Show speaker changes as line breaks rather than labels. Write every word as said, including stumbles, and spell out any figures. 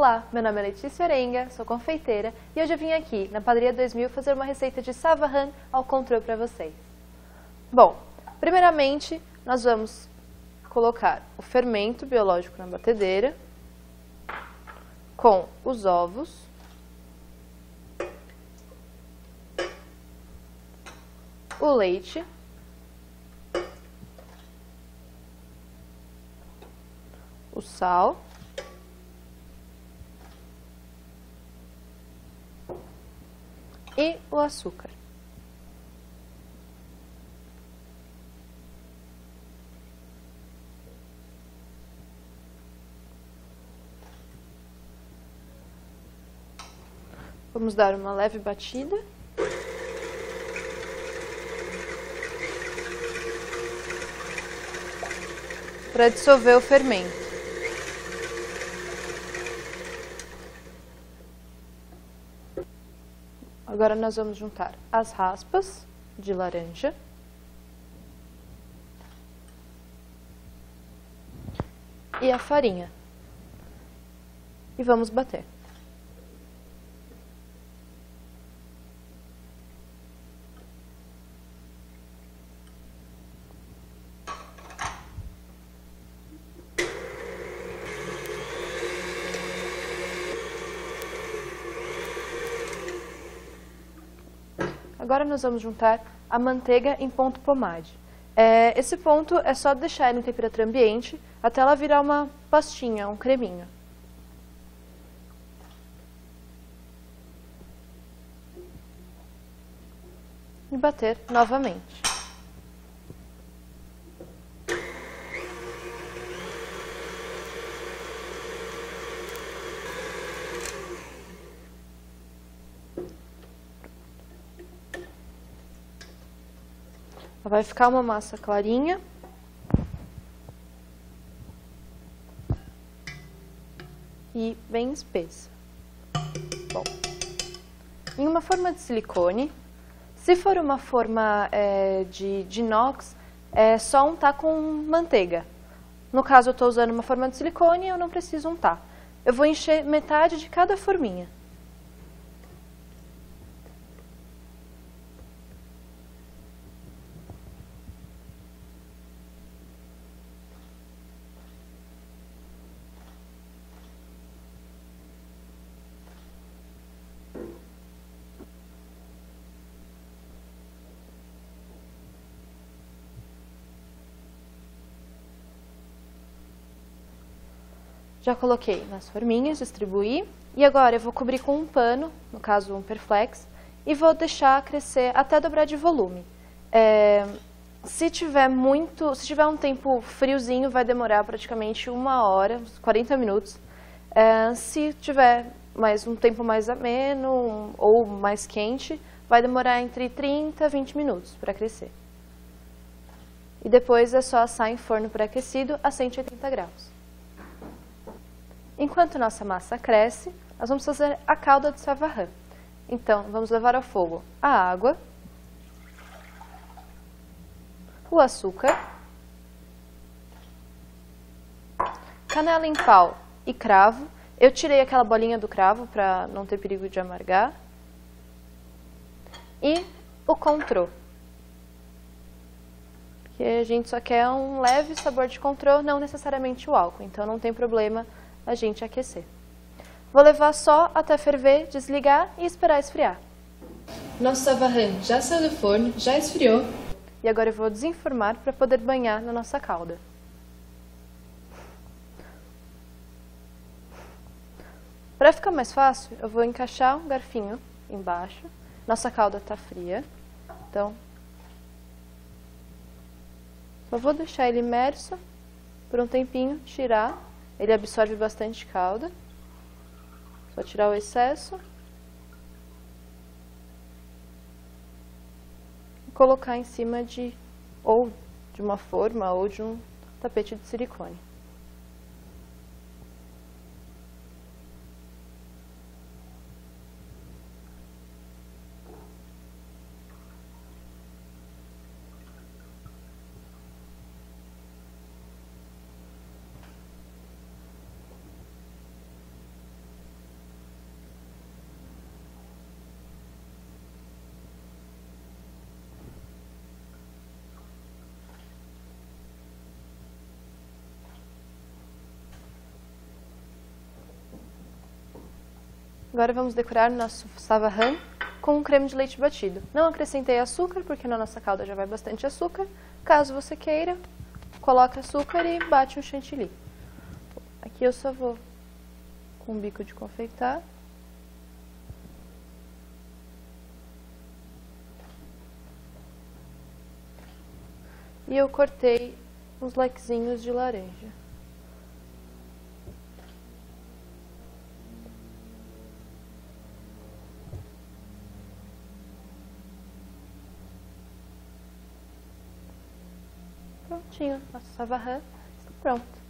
Olá, meu nome é Letícia Orenga, sou confeiteira e hoje eu vim aqui na Padaria dois mil fazer uma receita de savarrã ao contrô para vocês. Bom, primeiramente nós vamos colocar o fermento biológico na batedeira com os ovos, o leite, o sal e o açúcar. Vamos dar uma leve batida. Para dissolver o fermento. Agora nós vamos juntar as raspas de laranja e a farinha e vamos bater. Agora nós vamos juntar a manteiga em ponto pomade. É, esse ponto é só deixar em temperatura ambiente até ela virar uma pastinha, um creminho. E bater novamente. Vai ficar uma massa clarinha. E bem espessa. Bom, em uma forma de silicone, se for uma forma é, de, de inox, é só untar com manteiga. No caso, eu estou usando uma forma de silicone, eu não preciso untar. Eu vou encher metade de cada forminha. Já coloquei nas forminhas, distribuí, e agora eu vou cobrir com um pano, no caso um Perflex, e vou deixar crescer até dobrar de volume. É, se tiver muito, se tiver um tempo friozinho, vai demorar praticamente uma hora, uns quarenta minutos. É, se tiver mais um tempo mais ameno ou mais quente, vai demorar entre trinta e vinte minutos para crescer. E depois é só assar em forno pré-aquecido a cento e oitenta graus. Enquanto nossa massa cresce, nós vamos fazer a calda de savarrã. Então, vamos levar ao fogo a água, o açúcar, canela em pau e cravo. Eu tirei aquela bolinha do cravo para não ter perigo de amargar. E o contrô, que a gente só quer um leve sabor de contrô, não necessariamente o álcool, então não tem problema a gente aquecer. Vou levar só até ferver, desligar e esperar esfriar. Nosso savarrã já saiu do forno, já esfriou. E agora eu vou desenformar para poder banhar na nossa calda. Para ficar mais fácil, eu vou encaixar um garfinho embaixo. Nossa calda está fria, então só vou deixar ele imerso por um tempinho, tirar. Ele absorve bastante calda. Só tirar o excesso. E colocar em cima de ou de uma forma ou de um tapete de silicone. Agora vamos decorar nosso savarran com um creme de leite batido. Não acrescentei açúcar, porque na nossa calda já vai bastante açúcar. Caso você queira, coloca açúcar e bate um chantilly. Aqui eu só vou com um bico de confeitar. E eu cortei uns lequezinhos de laranja. Prontinho, nosso savarran está pronto.